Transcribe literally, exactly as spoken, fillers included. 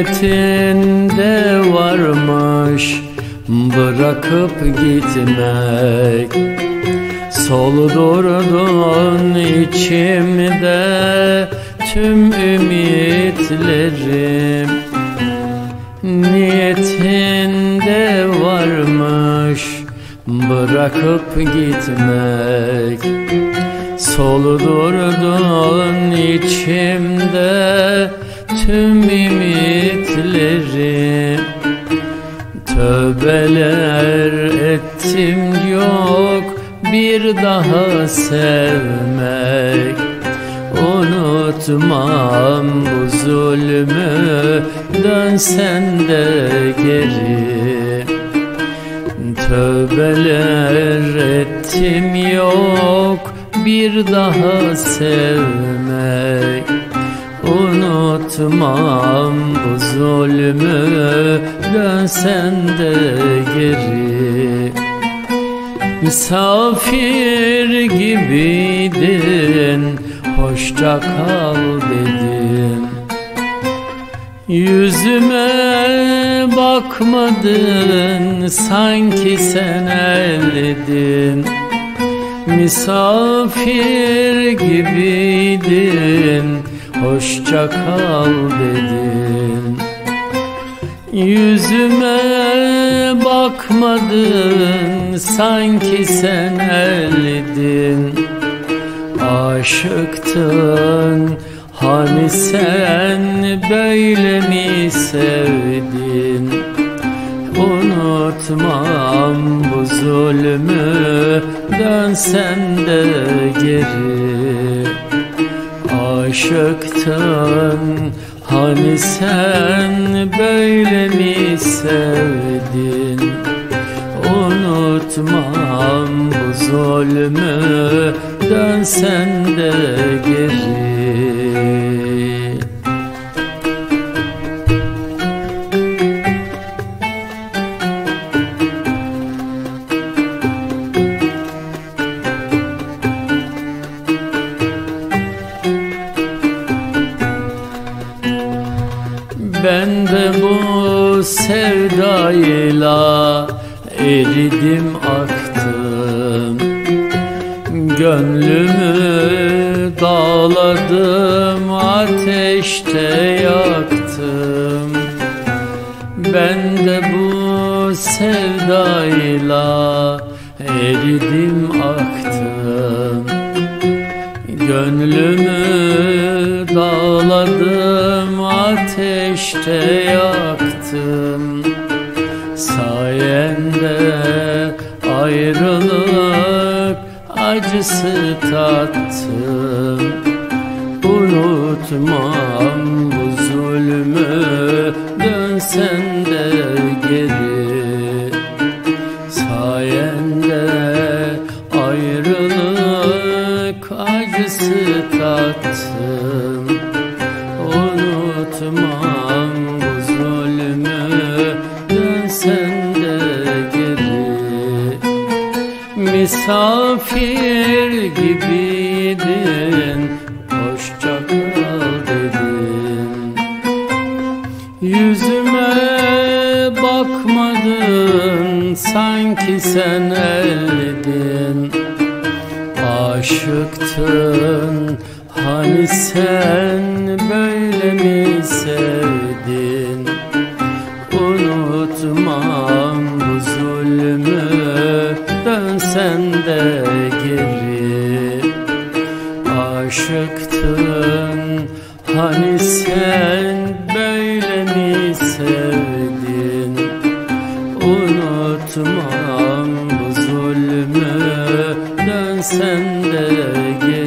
Niyetinde varmış bırakıp gitmek. Soldurdun içimde tüm ümitlerim. Niyetinde varmış bırakıp gitmek. Soldurdun içimde tüm ümitlerim. Tövbeler ettim yok bir daha sevmek. Unutmam bu zulmü, dönsen de geri. Tövbeler ettim yok bir daha sevmek. Unutmam bu zulmü, dönsen de geri. Misafir gibiydin, hoşça kal dedin. Yüzüme bakmadın, sanki sen eldin. Misafir gibiydin, hoşça kal dedin. Yüzüme bakmadın, sanki sen eldin. Aşıktın, hani sen böyle mi sevdin? Unutmam bu zulmü, dönsen de geri. Aşıktın, hani sen böyle mi sevdin? Unutmam bu zulmü, dönsen de geri. Ben de bu sevdayla eridim aktım. Gönlümü dağladım, ateşte yaktım. Ben de bu sevdayla eridim aktım. Gönlümü dağladım, ateşte yaktım. Sayende ayrılık acısı tattım. Unutmam bu zulmü, dönsen de geri. Sayende ayrılık acısı tattım. Unutmam bu zulmü, dönsen de geri. Misafir gibiydin, hoşça kal dedin. Yüzüme bakmadın, sanki sen eldin. Aşıktın, hani sen böyle mi sevdin? Unutmam bu zulmü, dönsen de geri. Aşıktın, hani sen böyle mi sevdin? Unutmam bu zulmü, dönsen de geri.